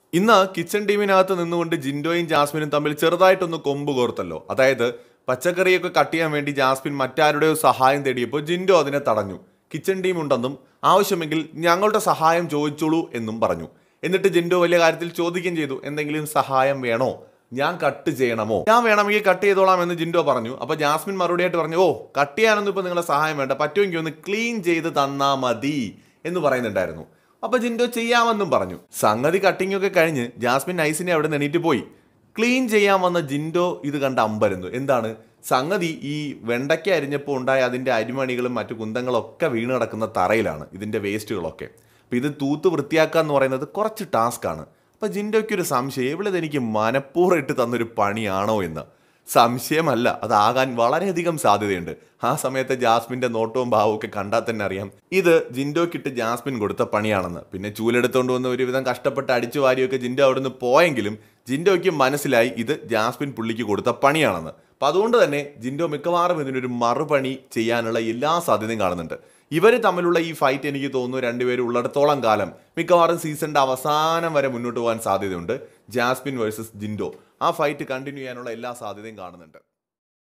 ഇന്ന് കിച്ചൺ ടീമിനകത്ത് നിന്നുകൊണ്ട് ജിൻഡോയും ജാസ്മിനും തമ്മിൽ ചെറുതായിട്ടൊന്ന് കൊമ്പ് കോർത്തല്ലോ. അതായത് പച്ചക്കറിയൊക്കെ കട്ട് ചെയ്യാൻ വേണ്ടി ജാസ്മിൻ മറ്റാരുടെയോ സഹായം തേടിയപ്പോൾ ജിൻഡോ അതിനെ തടഞ്ഞു. കിച്ചൺ ടീം ഉണ്ടെന്നും ആവശ്യമെങ്കിൽ ഞങ്ങളുടെ സഹായം ചോദിച്ചോളൂ എന്നും പറഞ്ഞു. എന്നിട്ട് ജിൻഡോ വലിയ കാര്യത്തിൽ ചോദിക്കുകയും ചെയ്തു, എന്തെങ്കിലും സഹായം വേണോ, ഞാൻ കട്ട് ചെയ്യണമോ, ഞാൻ വേണമെങ്കിൽ കട്ട് ചെയ്തോളാം എന്ന് ജിൻഡോ പറഞ്ഞു. അപ്പൊ ജാസ്മിൻ മറുപടിയായിട്ട് പറഞ്ഞു, ഓ കട്ട് ചെയ്യാനൊന്നും ഇപ്പൊ നിങ്ങളുടെ സഹായം വേണ്ട, പറ്റുമെങ്കിൽ ഒന്ന് ക്ലീൻ ചെയ്ത് തന്നാ മതി എന്ന് പറയുന്നുണ്ടായിരുന്നു. അപ്പൊ ജിൻഡോ ചെയ്യാമെന്നും പറഞ്ഞു. സംഗതി കട്ടിംഗ് ഒക്കെ കഴിഞ്ഞ് ജാസ്മിൻ നൈസിനെ അവിടെ എണീറ്റ് പോയി. ക്ലീൻ ചെയ്യാൻ വന്ന ജിൻഡോ ഇത് കണ്ട് അമ്പരന്നു. എന്താണ് സംഗതി? ഈ വെണ്ടയ്ക്ക അരിഞ്ഞപ്പോൾ ഉണ്ടായ അതിൻ്റെ അരിമണികളും മറ്റു കുന്തങ്ങളൊക്കെ വീണ് കിടക്കുന്ന തറയിലാണ് ഇതിൻ്റെ വേസ്റ്റുകളൊക്കെ. അപ്പം ഇത് തൂത്ത് വൃത്തിയാക്കുക എന്ന് പറയുന്നത് കുറച്ച് ടാസ്ക്കാണ്. അപ്പം ജിൻഡോയ്ക്കൊരു സംശയം, ഇവളിത് എനിക്ക് മനഃപൂർവ്വം ഇട്ട് തന്നൊരു പണിയാണോ എന്ന്. സംശയമല്ല, അതാകാൻ വളരെയധികം സാധ്യതയുണ്ട്. ആ സമയത്ത് ജാസ്മിൻ്റെ നോട്ടവും ഭാവവും ഒക്കെ കണ്ടാൽ തന്നെ അറിയാം ഇത് ജിൻഡോക്കിട്ട് ജാസ്മിൻ കൊടുത്ത പണിയാണെന്ന്. പിന്നെ ചൂലെടുത്തുകൊണ്ട് വന്ന് ഒരുവിധം കഷ്ടപ്പെട്ട് അടിച്ചു വാരിയൊക്കെ ജിൻഡോ അവിടെ നിന്ന് പോയെങ്കിലും ജിൻഡോയ്ക്ക് മനസ്സിലായി ഇത് ജാസ്മിൻ പുള്ളിക്ക് കൊടുത്ത പണിയാണെന്ന്. അപ്പം അതുകൊണ്ട് തന്നെ ജിൻഡോ മിക്കവാറും ഇതിനൊരു മറുപണി ചെയ്യാനുള്ള എല്ലാ സാധ്യതയും കാണുന്നുണ്ട്. ഇവർ തമ്മിലുള്ള ഈ ഫൈറ്റ് എനിക്ക് തോന്നുന്നു രണ്ടുപേരും ഉള്ളിടത്തോളം കാലം മിക്കവാറും സീസണിൻ്റെ അവസാനം വരെ മുന്നോട്ട് പോകാൻ സാധ്യതയുണ്ട്. ജാസ്മിൻ വേഴ്സസ് ജിൻഡോ ആ ഫൈറ്റ് കണ്ടിന്യൂ ചെയ്യാനുള്ള എല്ലാ സാധ്യതയും കാണുന്നുണ്ട്.